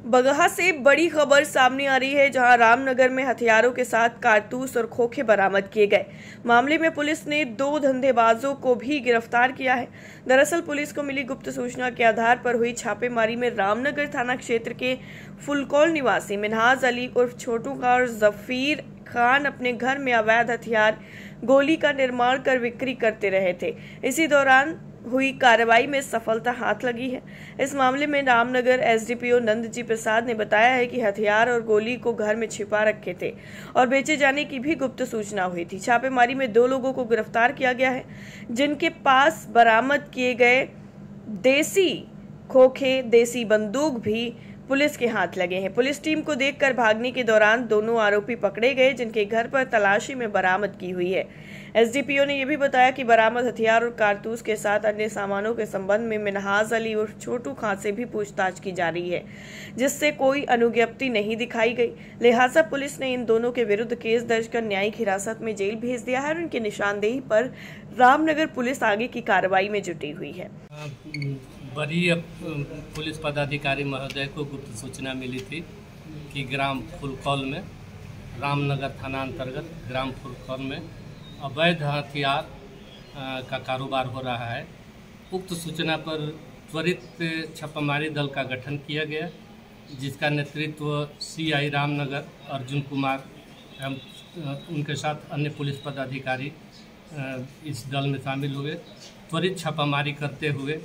बगहा से बड़ी खबर सामने आ रही है, जहां रामनगर में हथियारों के साथ कारतूस और खोखे बरामद किए गए। मामले में पुलिस ने 2 धंधेबाजों को भी गिरफ्तार किया है। दरअसल पुलिस को मिली गुप्त सूचना के आधार पर हुई छापेमारी में रामनगर थाना क्षेत्र के फुलकौल निवासी मिन्हाज अली उर्फ छोटू का और जफीर खान अपने घर में अवैध हथियार गोली का निर्माण कर बिक्री करते रहे थे। इसी दौरान हुई कार्रवाई में सफलता हाथ लगी है। इस मामले में रामनगर एसडीपीओ नंदजी प्रसाद ने बताया है कि हथियार और गोली को घर में छिपा रखे थे और बेचे जाने की भी गुप्त सूचना हुई थी। छापेमारी में 2 लोगों को गिरफ्तार किया गया है, जिनके पास बरामद किए गए देसी खोखे, देसी बंदूक भी पुलिस के हाथ लगे हैं। पुलिस टीम को देखकर भागने के दौरान दोनों आरोपी पकड़े गए, जिनके घर पर तलाशी में बरामद की हुई है। एसडीपीओ ने यह भी बताया कि बरामद हथियार और कारतूस के साथ अन्य सामानों के संबंध में मिन्हाज अली और छोटू खान से भी पूछताछ की जा रही है, जिससे कोई अनुज्ञप्ति नहीं दिखाई गई। लिहाजा पुलिस ने इन दोनों के विरुद्ध केस दर्ज कर न्यायिक हिरासत में जेल भेज दिया है और उनकी निशानदेही पर रामनगर पुलिस आगे की कार्रवाई में जुटी हुई है। वरीय पुलिस पदाधिकारी महोदय को गुप्त सूचना मिली थी कि ग्राम फुलकौल में, रामनगर थाना अंतर्गत ग्राम फुलकौल में अवैध हथियार का कारोबार हो रहा है। उक्त सूचना पर त्वरित छापामारी दल का गठन किया गया, जिसका नेतृत्व सीआई रामनगर अर्जुन कुमार एवं उनके साथ अन्य पुलिस पदाधिकारी इस दल में शामिल हुए। त्वरित छापामारी करते हुए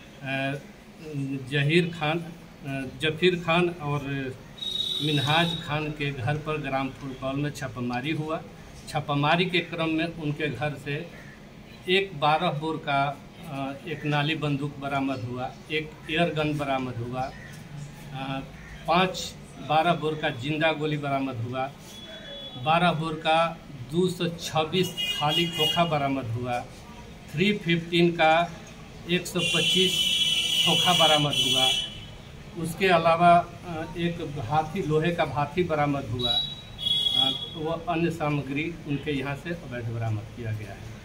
जफीर खान और मिन्हाज खान के घर पर ग्राम फुलकौल में छापामारी हुआ। छापामारी के क्रम में उनके घर से एक 12 बोर का एक नाली बंदूक बरामद हुआ, एक एयर गन बरामद हुआ, 12 बोर का जिंदा गोली बरामद हुआ, 12 बोर का 226 खाली खोखा बरामद हुआ, 315 का 125 खोखा बरामद हुआ। उसके अलावा एक हाथी, लोहे का हाथी बरामद हुआ। वो अन्य सामग्री उनके यहाँ से अवैध बरामद किया गया है।